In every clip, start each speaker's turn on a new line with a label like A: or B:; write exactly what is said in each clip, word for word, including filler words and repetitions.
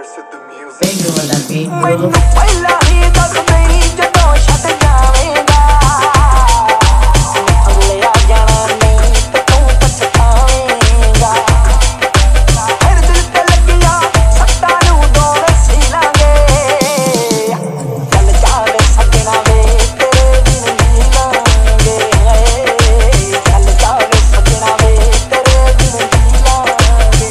A: Bang on that beat, bro.
B: ਮੈਨੂੰ ਪਹਿਲਾਂ ਹੀ ਦੱਸ ਦੇਈ ਜਦੋਂ ਛੱਡ ਜਾਵੇਂਗਾ ਹੱਲਿਆ ਜਾਣਾ ਨਹੀਂ ਤੇ ਤੂੰ ਪਛਤਾਵੇਂਗਾ ਫਿਰ ਦਿਲ ਤੇ ਲੱਗਿਆ ਸੱਟਾਂ ਨੂੰ ਦੌੜ ਸੀ ਲਾਂਗੇ ਚੱਲ ਜਾਵੇ ਸੱਜਣਾ ਵੇ ਤੇਰੇ ਬਿਨ ਜੀ ਲਾਂਗੇ ਚੱਲ ਜਾਵੇ ਸੱਜਣਾ ਵੇ ਤੇਰੇ ਬਿਨ ਜੀ ਲਾਂਗੇ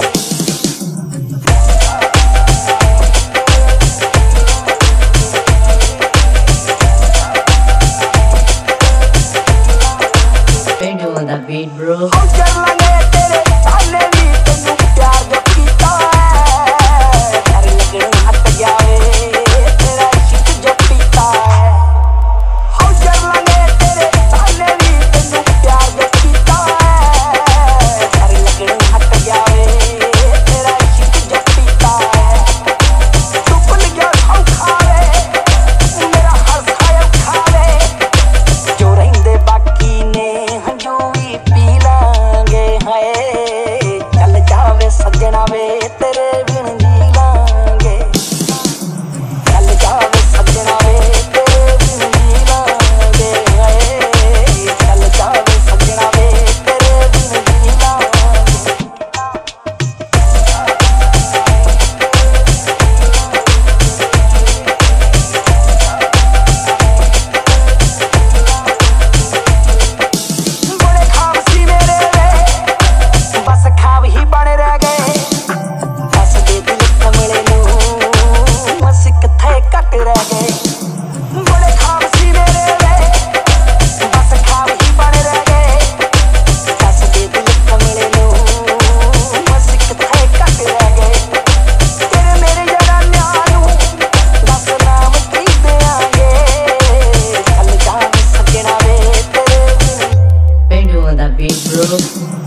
A: On that beat, bro.
B: ਹੋ ਚੱਲਾਂਗੇ ਤੇਰੇ ਸਾਲੇ ਵੀ ਤੈਨੂੰ ਪਿਆਰ ਜੋ ਕੀਤਾ ਹੈ ਕਰ ਲੱਗਣ ਹੱਟ ਜਾਵੇ ਤੇਰਾ ਇਸ਼ਕ ਜੋ ਪੀਤਾ ਹੈ ਹੋ ਚੱਲਾਂਗੇ ਤੇਰੇ ਸਾਲੇ ਵੀ ਤੈਨੂੰ ਪਿਆਰ ਜੋ ਕੀਤਾ ਹੈ ਕਰ ਲੱਗਣ ਹੱਟ ਜਾਵੇ ਤੇਰਾ ਇਸ਼ਕ ਜੋ ਪੀਤਾ ਹੈ ਤੂੰ ਭੁੱਲ ਗਿਆ ਸੌਖਾ ਵੇ ਮੇਰਾ ਹਰ ਖਾਇਆ ਖਾਵੇ ਜੋ ਰਹਿੰਦੇ ਬਾਕੀ ਨੇ ਹੰਝੂ ਵੀ ਪੀ ਲਾਂਗੇ ਹਾਏ ਚੱਲ ਜਾਵੇ ਸੱਜਣਾ ਵੇ ਤੇਰੇ ਬਿਨ ਜੀ ਲਾਂਗੇ ਚੱਲ ਜਾਵੇ ਸੱਜਣਾ ਵੇ ਤੇਰੇ ਬਿਨ ਜੀ ਲਾਂਗੇ ਹਾਏ ਚੱਲ ਜਾਵੇ ਸੱਜਣਾ ਵੇ ਤੇਰੇ ਬਿਨ ਜੀ ਲਾਂਗੇ ਬੜੇ ਖਾਬ ਸੀ ਮੇਰੇ ਵੇ ਬਸ ਖਾਬ ਹੀ ਬਣ ਰਹਿ ਗਏ ਬਸ ਦੇ ਦਿਲ ਕਮਲੇ ਨੂੰ ਬਸ ਕਿੱਥੇ ਘੱਟ ਰਹਿ ਗਏ ਬੜੇ ਖਾਬ ਸੀ ਮੇਰੇ ਵੇ ਬਸ ਖਾਬ ਹੀ ਬਣ ਰਹਿ ਗਏ ਬਸ ਦੇ ਦਿਲ ਕਮਲੇ ਨੂੰ ਬਸ ਕਿੱਥੇ ਘੱਟ ਰਹਿ ਗਏ ਤੇਰੇ ਮੇਰੇ ਯਾਰਾਂ ਨੂੰ ਦੱਸ ਨਾਮ ਕੀ ਦਿਆਂਗੇ ਚੱਲ ਜਾਵੇ ਸੱਜਣਾ ਵੇ ਤੇਰੇ ਬਿਨ
A: Bang on that beat, bro.